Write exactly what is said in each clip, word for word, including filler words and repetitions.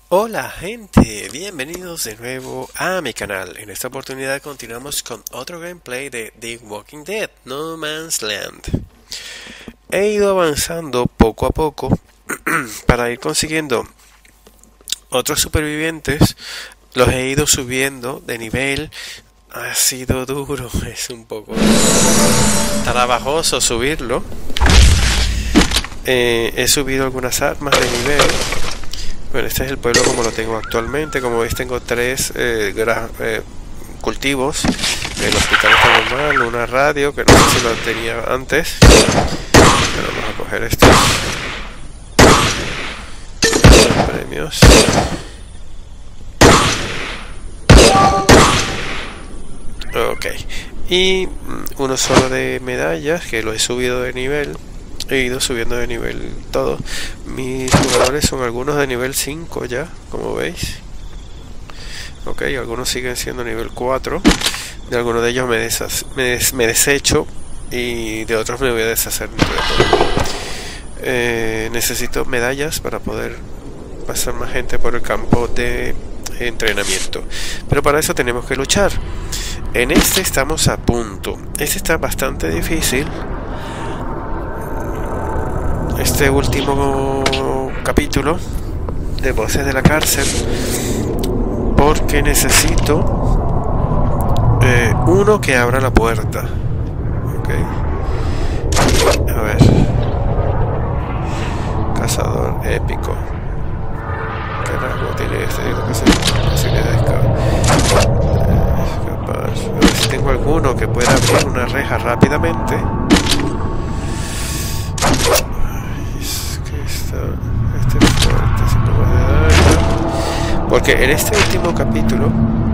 Hola gente, bienvenidos de nuevo a mi canal. En esta oportunidad continuamos con otro gameplay de The Walking Dead, No Man's Land. He ido avanzando poco a poco para ir consiguiendo otros supervivientes. Los he ido subiendo de nivel. Ha sido duro, es un poco trabajoso subirlo. Eh, he subido algunas armas de nivel. Bueno, este es el pueblo como lo tengo actualmente. Como veis, tengo tres eh, eh, cultivos. El hospital está normal, una radio que no sé si lo tenía antes. Pero vamos a coger estos premios. Ok, y uno solo de medallas que lo he subido de nivel. He ido subiendo de nivel todo. Mis jugadores son algunos de nivel cinco ya, como veis. Ok, algunos siguen siendo nivel cuatro. De algunos de ellos me, deshace, me, des, me desecho y de otros me voy a deshacer. Eh, necesito medallas para poder pasar más gente por el campo de entrenamiento. Pero para eso tenemos que luchar. En este estamos a punto. Este está bastante difícil. Este último capítulo de Voces de la Cárcel, porque necesito eh, uno que abra la puerta. Ok, a ver, cazador épico. ¿Qué rango tiene este? Digo que se, posibilidad de escapar. A ver si tengo alguno que pueda abrir una reja rápidamente. Este es fuerte, cinco más de daño. Porque en este último capítulo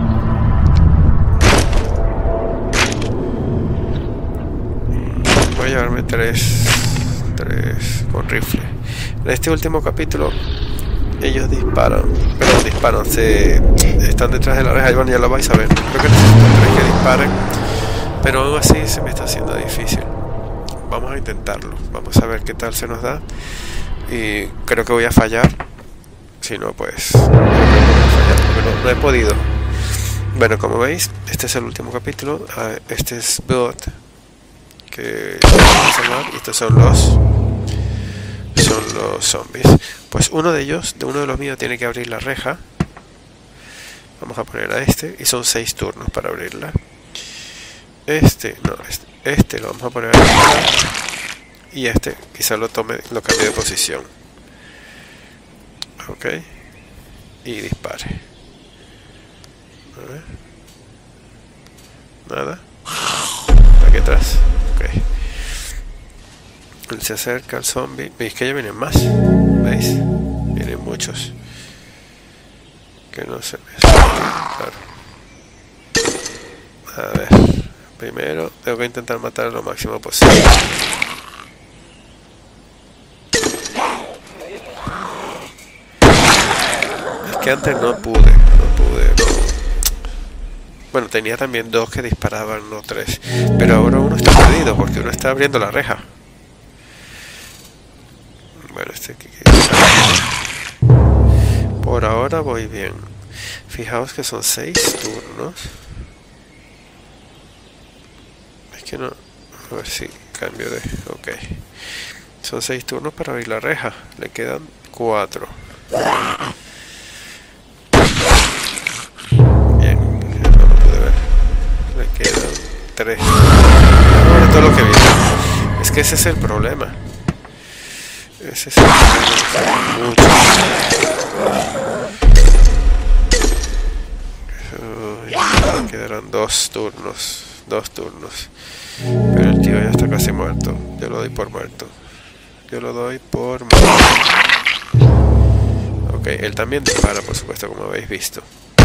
voy a llevarme tres tres con rifle. En este último capítulo ellos disparan, pero disparan, se están detrás de la reja. Bueno, ya lo vais a ver. Creo que necesito tres que disparen, pero aún así se me está haciendo difícil. Vamos a intentarlo, vamos a ver qué tal se nos da. Y creo que voy a fallar. Si no, pues no, no he podido. Bueno, como veis, este es el último capítulo. Este es Blood, que y estos son los son los zombies. Pues uno de ellos, de uno de los míos, tiene que abrir la reja. Vamos a poner a este, y son seis turnos para abrirla. Este, no, este, este lo vamos a poner a y este quizá lo tome, lo cambie de posición. Ok, y dispare. A ver. Nada. Aquí atrás. Ok, él se acerca al zombie. Veis que ya vienen más. ¿Veis? Vienen muchos que no se me acercan. Claro. A ver, primero tengo que intentar matar lo máximo posible. Que antes no pude, no pude, no. Bueno, tenía también dos que disparaban, no tres. Pero ahora uno está perdido porque uno está abriendo la reja. Bueno, este que por ahora voy bien. Fijaos que son seis turnos. Es que no. A ver si cambio de. Ok. Son seis turnos para abrir la reja. Le quedan cuatro. Quedan tres. Ahora todo lo que viene. Es que ese es el problema. Ese es el problema. Mucho. Uy, quedarán dos turnos. Dos turnos. Pero el tío ya está casi muerto. Yo lo doy por muerto. Yo lo doy por muerto. Ok, él también dispara, por supuesto, como habéis visto.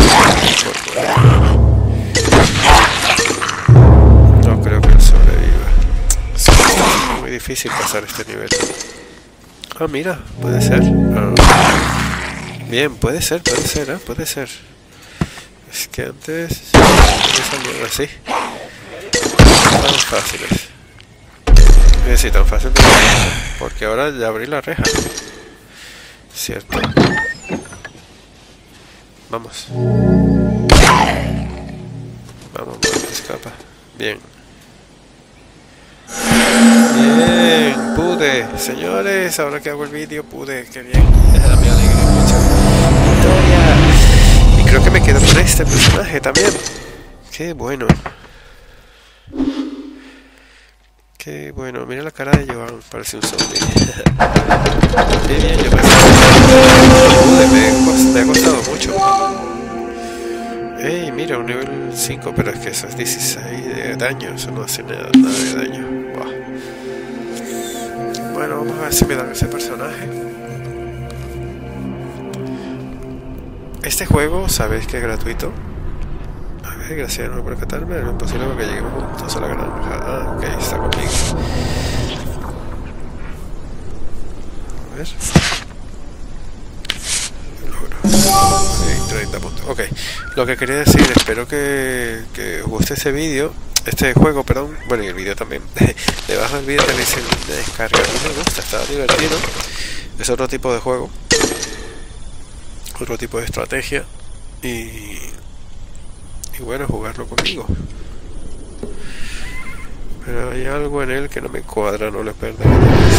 No creo que él sobreviva. Es muy difícil pasar este nivel. Ah, mira, puede ser. Ah. Bien, puede ser, puede ser, ¿eh? Puede ser. Es que antes salían así. Tan fáciles. Es decir, tan fácil de porque ahora ya abrí la reja. Cierto. Vamos. Vamos, escapa. Bien. Bien, pude. Señores, ahora que hago el vídeo, pude. Qué bien. Me alegra mucho. Victoria. Y creo que me quedo con este personaje también. Qué bueno. Qué bueno. Mira la cara de Joan. Parece un zombie. Qué bien, yo pensé. Pude, me, me ha costado mucho. Ey, mira, un nivel cinco, pero es que eso es dieciséis de daño, eso no hace nada, nada de daño. Buah. Bueno, vamos a ver si me dan ese personaje. Este juego, sabéis que es gratuito. A ver, gracias no por percatarme, es imposible porque lleguemos juntos a la granja. Ah, ok, está conmigo. A ver. Sí, treinta puntos. Ok, lo que quería decir, espero que, que os guste este vídeo, este juego, perdón, bueno, y el vídeo también. Debajo del vídeo tenéis el link de descarga. A mí me gusta, está divertido. Es otro tipo de juego, otro tipo de estrategia. Y, y bueno, jugarlo conmigo. Pero hay algo en él que no me cuadra, no le perderé.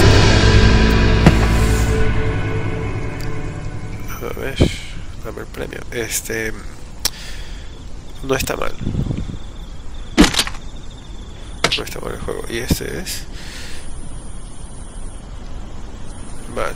A ver, dame el premio. Este no está mal. No está mal el juego. Y este es. Vale.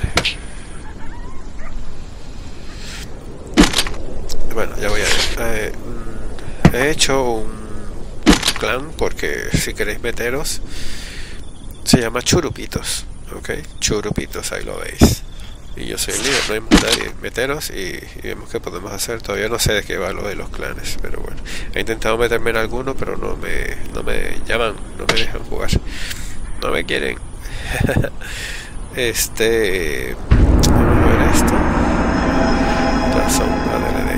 Bueno, ya voy a ver. Eh, he hecho un clan porque si queréis meteros, se llama Churupitos. Ok, Churupitos, ahí lo veis. Y yo soy el líder, no hay más nadie. Meteros y, y vemos qué podemos hacer. Todavía no sé de qué va lo de los clanes, pero bueno. He intentado meterme en alguno, pero no me, no me llaman, no me dejan jugar. No me quieren. este... Vamos a ver esto. La sombra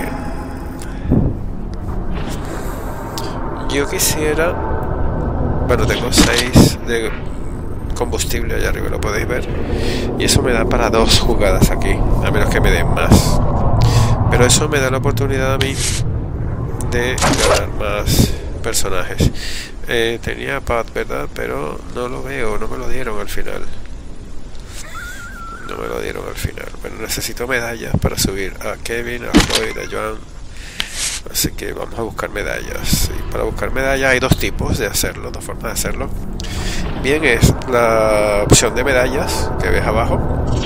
del Edén. Yo quisiera... Bueno, tengo seis de combustible allá arriba, lo podéis ver, y eso me da para dos jugadas aquí, a menos que me den más, pero eso me da la oportunidad a mí de ganar más personajes. Eh, tenía pad, ¿verdad? Pero no lo veo, no me lo dieron al final, no me lo dieron al final. Bueno, necesito medallas para subir a Kevin, a Floyd, a Joan, así que vamos a buscar medallas. Y para buscar medallas hay dos tipos de hacerlo, dos formas de hacerlo. Bien, es la opción de medallas que ves abajo,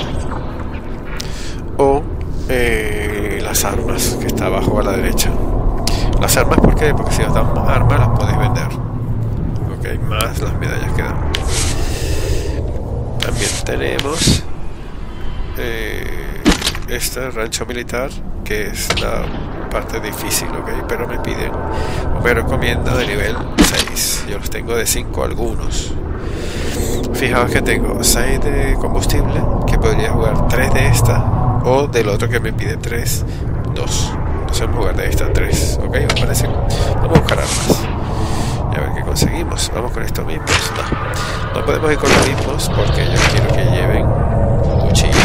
o eh, las armas que está abajo a la derecha. Las armas, ¿por qué? Porque si os dan más armas las podéis vender, ok, más las medallas que dan. También tenemos eh, este rancho militar, que es la parte difícil, ok, pero me piden, me recomienda de nivel seis. Yo los tengo de cinco algunos. Fijaos que tengo seis de combustible, que podría jugar tres de esta, o del otro que me pide tres, dos. Entonces vamos a jugar de esta tres, ok, ¿os parece? Vamos a buscar armas y a ver qué conseguimos. Vamos con estos mismos. No, no podemos ir con los mismos porque yo quiero que lleven cuchillo.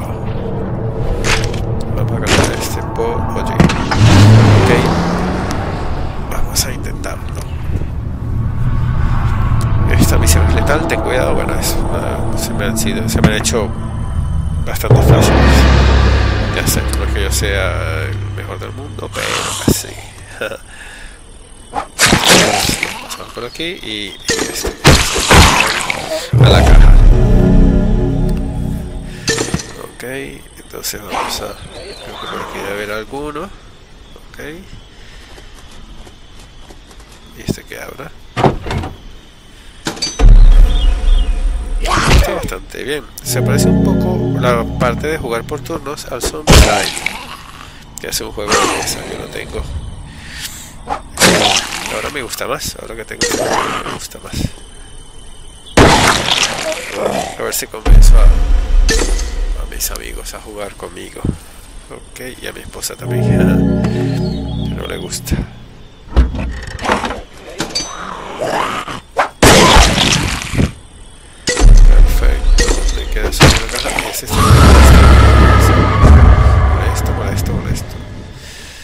Vamos a cambiar este por oye. Ok, vamos a intentarlo. Esta misión es letal, ten cuidado. Bueno, es una, se me han sido, se me han hecho bastante fáciles. Ya sé, no es que yo sea el mejor del mundo, pero casi. Pasamos por aquí y, y este, a la caja. Ok, entonces vamos a, creo que por aquí debe haber alguno. Ok, y este que abra. Está bastante bien. Se parece un poco la parte de jugar por turnos al Zombie Live, que es un juego de mesa que no tengo. Ahora me gusta más, ahora que tengo me gusta más. A ver si convenzo a, a mis amigos a jugar conmigo. Ok, y a mi esposa también, que no le gusta. Queda solo una caja y es esto. Molesto, molesto, molesto.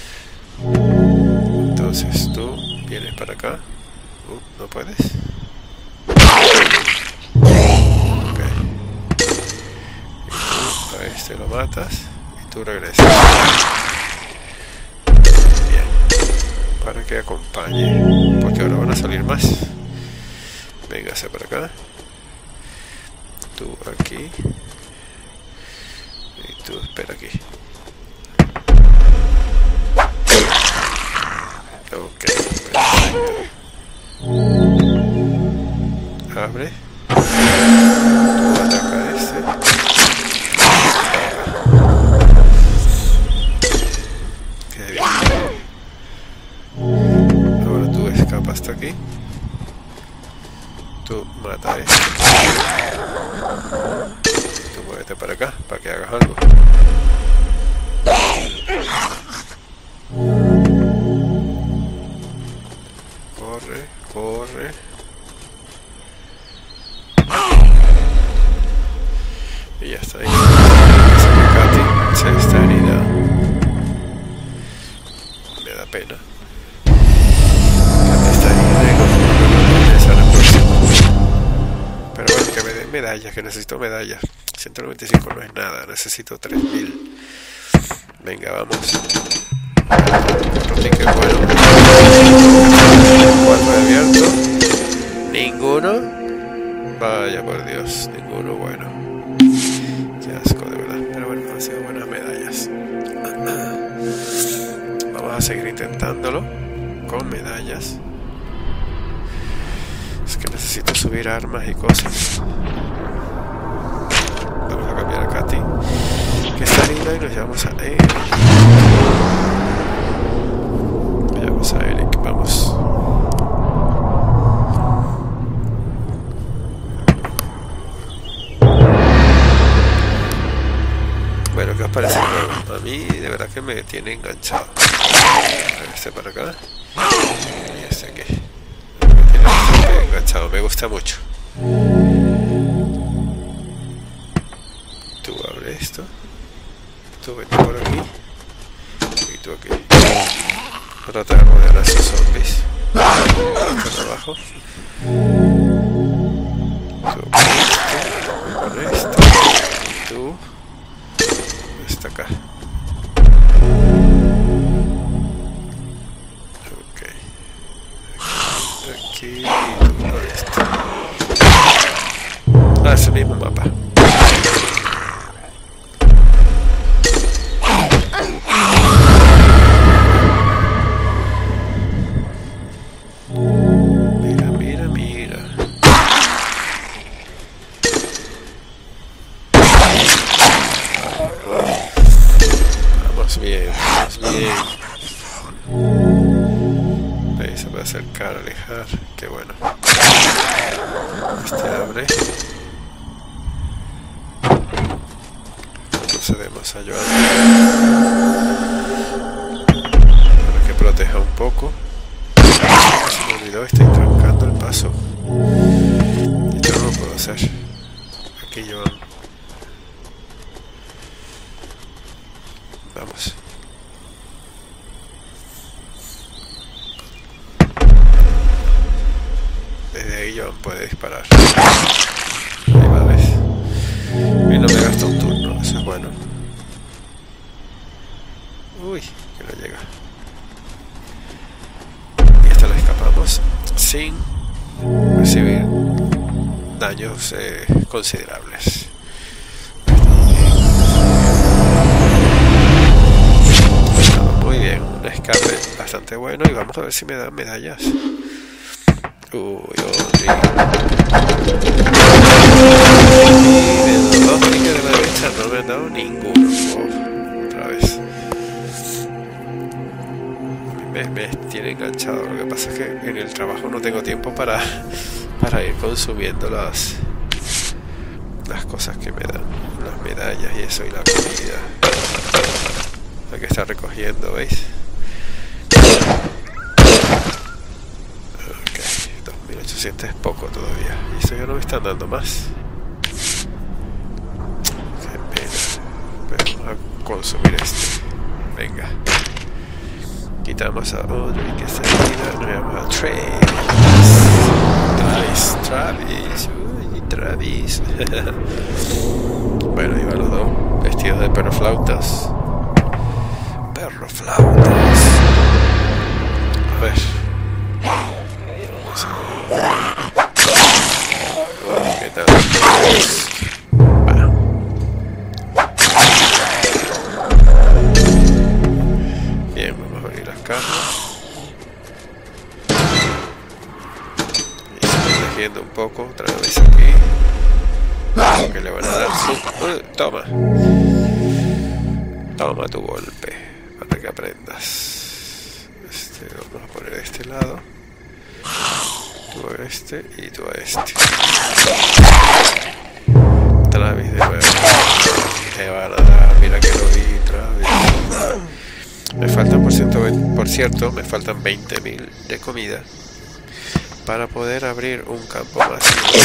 este lo matas y tú regresas. Bien, para que acompañe, porque ahora van a salir más. Véngase para acá. Tú aquí. Y tú espera aquí. Ok, perfecto. Abre. Tú ataca a este. Qué bien. Ahora tú escapas hasta aquí. Tú mata a este. Tú muévete para acá para que hagas algo. Corre, corre. Y ya está ahí. Katy se está herida. Me da pena. Katy está herida y no puedo regresar al próximo. Pero bueno, que me den medallas, que necesito medallas. ciento noventa y cinco no es nada, necesito tres mil. Venga, vamos. Otro ticket bueno. Cuatro de abierto. Ninguno. Vaya por Dios, ninguno bueno. Qué asco de verdad. Pero bueno, han sido buenas medallas. Vamos a seguir intentándolo con medallas. Es que necesito subir armas y cosas. Vamos a cambiar a Katy, que está linda, y nos llevamos a Eric. Nos llevamos a Eric, vamos. Bueno, ¿qué os parece el juego? A mí de verdad que me tiene enganchado. Este para acá y este aquí. Me tiene bastante enganchado, me gusta mucho. Tú abre esto. Tú vete por aquí. Y tú aquí. Voy a tratar de rodear a esos zombies. Por abajo. Tú por esto. Por esto. Y tú. Hasta acá. Ok. Aquí y tú por esto. Ah, es el mismo mapa. Mira, mira, mira. Vamos bien, vamos bien. Ahí se puede acercar, alejar. Qué bueno. Este abre. Procedemos a ayudar para que proteja un poco. Se me olvidó, estoy trancando el paso. Y yo no lo puedo hacer. Aquí Joan. Vamos. Desde ahí Joan puede disparar. Ahí va, ¿ves? Y no me gasta un turno, eso es bueno. Uy, que no llega. Y esta la escapamos sin recibir daños eh, considerables. Muy bien, un escape bastante bueno y vamos a ver si me dan medallas. Uy, uy. Y de los dos clics de la derecha no me han dado ninguno. Oh, otra vez. Me, me tiene enganchado. Lo que pasa es que en el trabajo no tengo tiempo para, para ir consumiendo las, las cosas que me dan. Las medallas y eso y la comida. Hay que estar recogiendo, ¿veis? dos mil ochocientos es poco todavía. Y eso ya no me están dando más. Qué pena. Pero vamos a consumir este. Venga. Quitamos a Audrey que está herida. Nos vamos a Travis. Travis. Travis. Uy, Travis. Bueno, ahí van los dos. Este vestido de perroflautas. Perroflautas. A ver. Vamos a ver. ¿Qué tal? Va. Bien, vamos a abrir las cajas. Y estoy tejiendo un poco otra vez aquí. Que le van a dar su... Uh, toma. Toma tu golpe. Para que aprendas. Este, vamos a poner a este lado. Tú a este y tú a este. Travis de nuevo. Te van a dar. Mira que lo vi, Travis. Me faltan, por cierto, por cierto me faltan veinte mil de comida para poder abrir un campo más.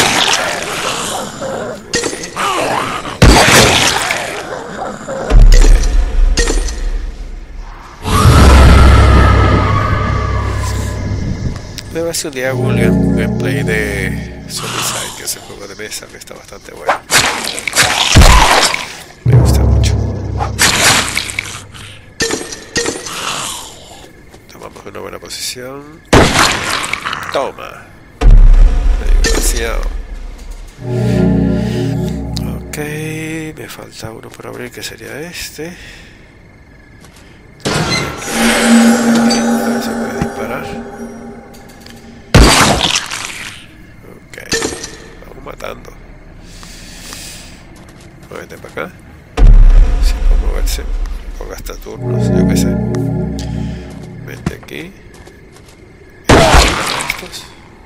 Me va a hacer un día un gameplay de Zombicide, que es el juego de mesa que está bastante bueno. Me gusta mucho. Tomamos una buena posición. Toma. Desgraciado. Ok, me falta uno por abrir, que sería este. A ver si puede disparar. Ok, vamos matando. Muévete para acá. Si puede moverse, o gasta turnos, yo qué sé. Vente aquí. Estos.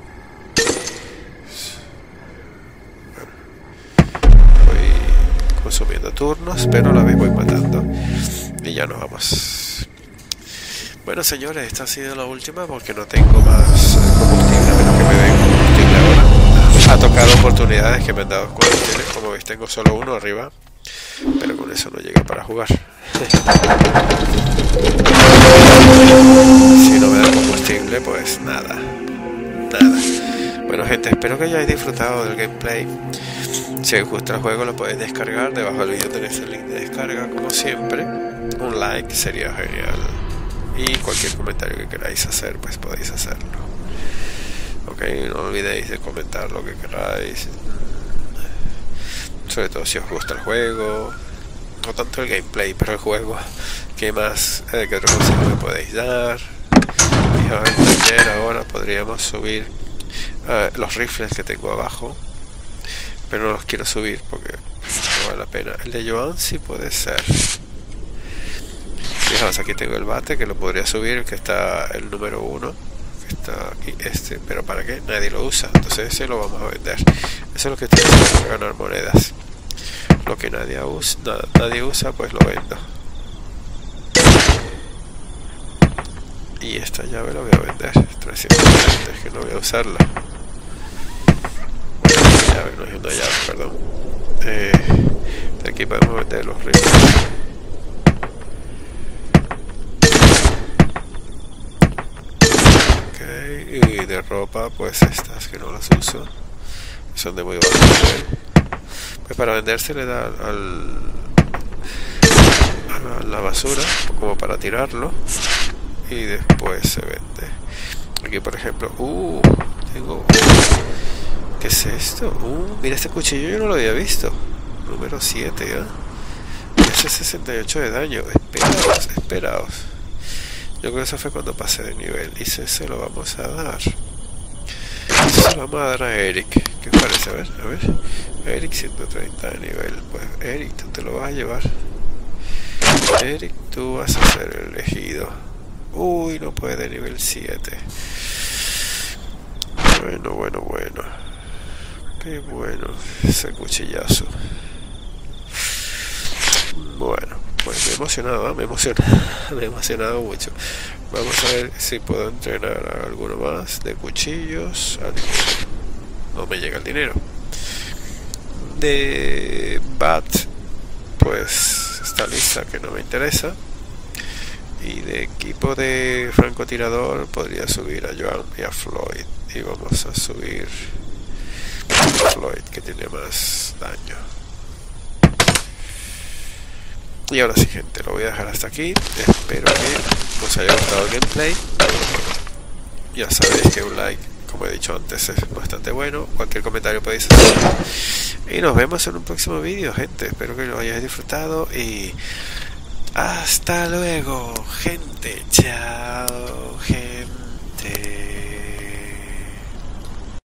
Voy consumiendo turnos, pero a la vez voy matando. Y ya nos vamos. Bueno, señores, esta ha sido la última porque no tengo más combustible, a menos que me den combustible ahora. Ha tocado oportunidades que me han dado combustible. Como veis, tengo solo uno arriba, pero con eso no llega para jugar. Si no me da combustible, pues nada. Nada. Bueno, gente, espero que hayáis disfrutado del gameplay. Si os gusta el juego, lo podéis descargar. Debajo del vídeo tenéis el link de descarga, como siempre. Un like sería genial. Y cualquier comentario que queráis hacer, pues podéis hacerlo. Ok, no olvidéis de comentar lo que queráis. Sobre todo si os gusta el juego. No tanto el gameplay, pero el juego. ¿Qué más? Eh, ¿Qué otro consejo me podéis dar? Fijaos, en taller ahora podríamos subir uh, los rifles que tengo abajo. Pero no los quiero subir porque no vale la pena. El de Joan sí puede ser. Fijaos, aquí tengo el bate que lo podría subir, que está el número uno, que está aquí, este, pero ¿para qué? Nadie lo usa, entonces ese lo vamos a vender. Eso es lo que estoy haciendo para ganar monedas. Lo que nadie usa, nada, nadie usa, pues lo vendo. Y esta llave la voy a vender, trescientos veinte, es que no voy a usarla. Bueno, esta llave no es una llave, perdón. Eh, de aquí podemos vender los rifles. Y de ropa, pues estas que no las uso, son de muy bajo nivel. Pues para vender se le da al, a la basura, como para tirarlo, y después se vende. Aquí, por ejemplo, uh, tengo, ¿qué es esto? Uh, mira, este cuchillo yo no lo había visto. Número siete, ¿eh? Hace sesenta y ocho de daño. Esperaos, esperaos. Yo creo que eso fue cuando pasé de nivel. Y ese se lo vamos a dar. Eso se lo vamos a dar a Eric. ¿Qué os parece? A ver, a ver. Eric ciento treinta de nivel. Pues Eric, tú te lo vas a llevar. Eric, tú vas a ser el elegido. Uy, no puede, nivel siete. Bueno, bueno, bueno. Qué bueno ese cuchillazo. Bueno. Pues me he emocionado, ¿eh? me he emocionado, me he emocionado mucho. Vamos a ver si puedo entrenar a alguno más de cuchillos. No me llega el dinero. De Bat, pues está lista, que no me interesa. Y de equipo de francotirador podría subir a Joan y a Floyd. Y vamos a subir a Floyd, que tiene más daño. Y ahora sí, gente, lo voy a dejar hasta aquí. Espero que os haya gustado el gameplay. Ya sabéis que un like, como he dicho antes, es bastante bueno. Cualquier comentario podéis hacer. Y nos vemos en un próximo vídeo, gente. Espero que lo hayáis disfrutado y hasta luego, gente. Chao, gente.